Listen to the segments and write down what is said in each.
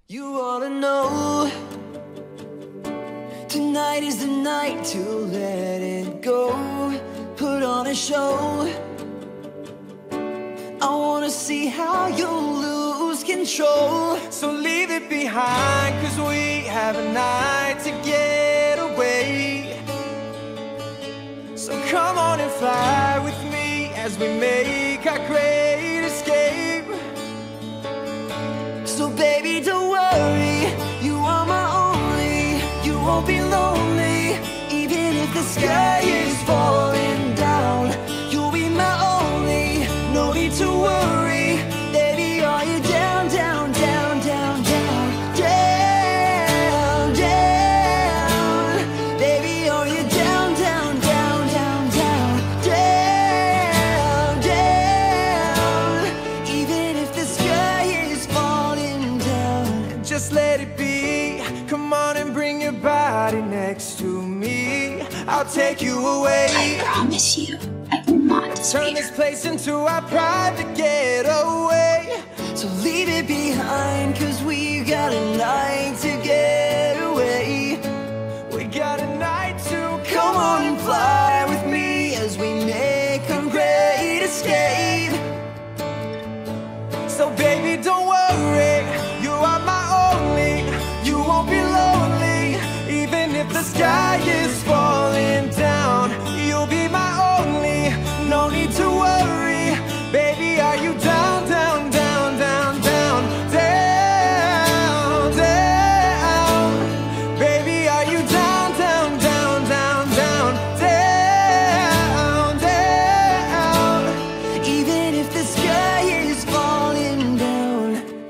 You ought to know, tonight is the night to let it go. Put on a show. I wanna see how you lose control. So leave it behind, 'cause we have a night to get away. So come on and fly with me as we make our great escape. So baby, don't worry, you are my only. You won't be lonely, even if the sky is falling down. You'll be my only, no need to worry. Baby, are you down, down, down, down, down, down, down? Baby, are you down, down, down, down, down, down, down? Even if the sky is falling down. Just let it be, come on and bring your body next to me. I'll take you away. I promise you, I will not Turn this place into our private getaway. So leave it behind, 'cause we got a night to get away. We got a night to Come on and fly with me as we make a great escape. So baby, don't worry, you are my only. You won't be lonely, even if the sky is falling down. You'll be my only, no need to worry. Baby, are you down, down, down, down, down, down, down? Baby, are you down, down, down, down, down, down, down? Even if the sky is falling down.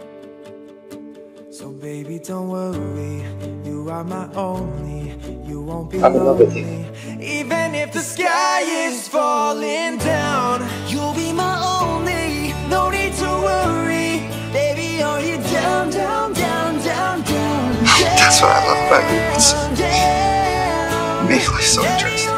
So baby, don't worry, you are my only. You won't be I'm in love with you. lonely, even if the sky is falling down. You'll be my only, no need to worry. Baby, are you down, down, down, down, down? That's what I love about you. It's down, makes life so interesting.